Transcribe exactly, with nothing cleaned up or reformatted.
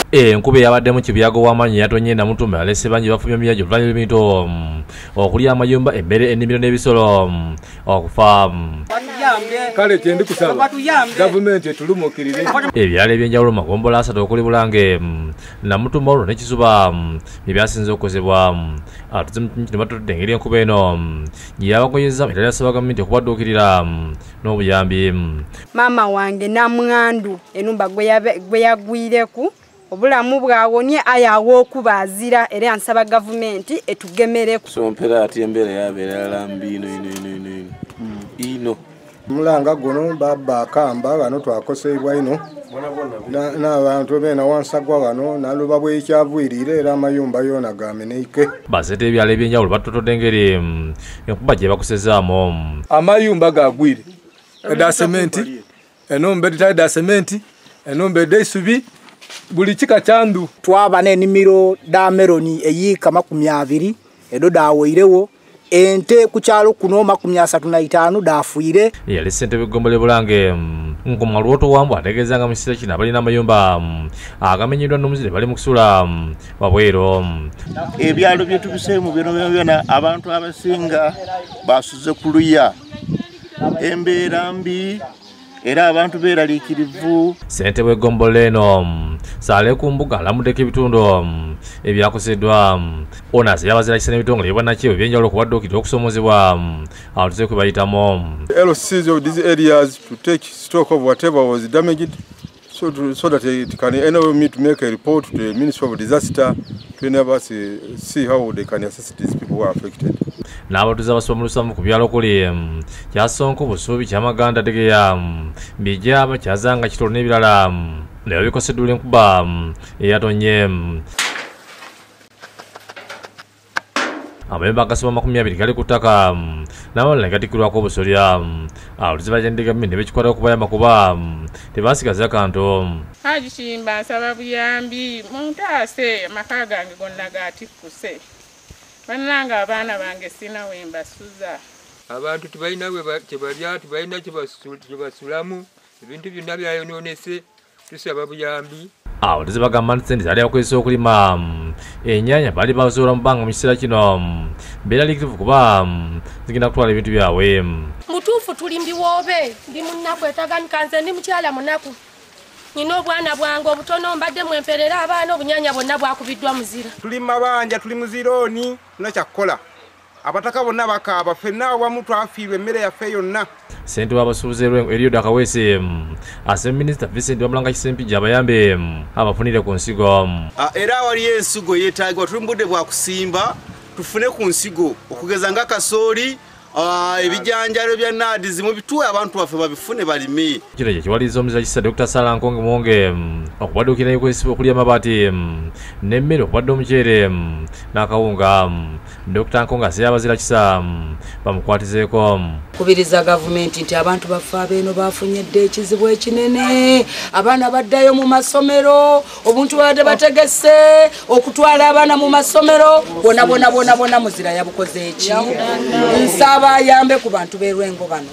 enkuba yabadde mu kibyago w'amaanyi yatonye Namutumba alese bangi bafumye emyajjo oluvannyuma lw'ebintu okulya amayumba emmere ennimiro n'ebisolo okufa. Kale kyendi kusaba gavumenti etulumukirire. Ebyalo ebyenjawulo magombola asatu okuli Bulange Namutumba olwo n'Ekisuba ebyasinze okukozebwa atuze batudde engeri enkuba eno gyeyabagoyeza era yasaba gavumenti okubadduukirira n'obuyambi. Maama wange Namwandu enumba gwe yagwireku obulamu bwawonye ayawo okubazira era yansaba gavumenti etugemereku. Sompera ati embera yabeera lambi ino ino ino ino Mulanga guno baba kamba bano twakoseebwa ino n'abantu beena wansagwa wano naluba bwekyavuyirire era amayumba yona gameneike. Basete ebyalo ebyenjawulo batotodde engeri enkuba gye bakusezaamu. Amayumba gagwire eda sementi enombe eda sementi enombe eda isubi buli kika kyandu. Twaba n'ennimiro da meloni eyiika makumi abiri edo dawoirewo ente ku kyalo kuno makumi asatu na itaano dafuire. Yali ssentebe Ggombole Bulange Nkoma Lwoto Wambwa ategeeza nga mu kiseera kino abalina amayumba agamenyeddwa n'omuzire bali mu kusula wabwero. Ebyalo bye tubiseemu byono byona abantu abasinga basuze ku luya embeera mbi era abantu beeraliikirivu. Ssentebe Ggombole eno Saale Kumbuga alamuddeko ebitundu ebyakoseddwa onas yabazira kisa n'ebitongole ebibannakyewa ebyenjawulo okubadduukirira okusoomozebwa abatuze kwe bayitamu. L Cs of these areas to take stock of whatever was damaged so, to, so that it can enable me to make a report to the Ministry of Disaster to enable us to see how they can assist these people who are affected. N'abatuze abasomulusamu ku byalo kuli Kyasonko, Busubi, Kyamaganda, Degeya, Bijaba, Kyazanga, Kitolo n'ebirala naye bikoseddwa enkuba eyatonye. Amayumba agasoma makumi abiri gali ku ttaka n'amalala ne gatikkirwako obusolya. Abatuze bagenda gavumenti ne bekikwata okubayamba kuba tebasigaza kantu. Haji Kiyimba nsaba buyambi muntaase amaka gange gonna gatikkuse. Bannange abaana bange sina we mbasuza. Abantu tebalina kye balya, tebalina kye basulamu, ebintu byonna byayonoonese, tusaba buyambi. Abatuze bagamba nti ssente zaali bakozesa okulima ennyaanya bali bazoora mu bbanga mu kiseera kino beeraliikirivu kuba zigenda kutwala ebintu byabwe. Mutuufu tuli mbiwoobe ndi munnaku etaganika nze ndi mukyala munaku. Nina obwana bwange obutono mbadde mwemperera abaana obunyaanya bwonna bwakubiddwa muzira. Tuli mabanja tuli muzirooni tunakyakukola. Abataka bonna bakaaba ffenna awamu twafiirwa emmere yaffe yonna. Ssentebe w'abasuubuzi Eliodo Akaweese asaba Minisita Vincent Wamulanga Kisempijja abayambe abafunire ku nsigo. Era waliyo ensigo yeetaagibwa tuli mu budde bwa kusimba tufune ku nsigo okugeza nga kasooli ebijanjalo bya nadizi mu bituwe abantu baffe babifune balime. Kino kye kiwaliriza omuzira kisa Doctor Sarah Nkonge Mwonge okubadduukira ebikozesebwa okulya amabaati n'emmere okubadde omuceere n'akawunga. Doctor Nkonge asabye abazira kisa bamukwatizeeko. Kubiriza gavumenti nti abantu baffe abeeno bafunyedde ekizibu ekinene, abaana baddayo mu masomero, obuntu badde bategese okutwala abaana mu masomero bona bona bona bona muzira yabukoze eki. Nsaba ayambe ku bantu b'e Lwengo bano.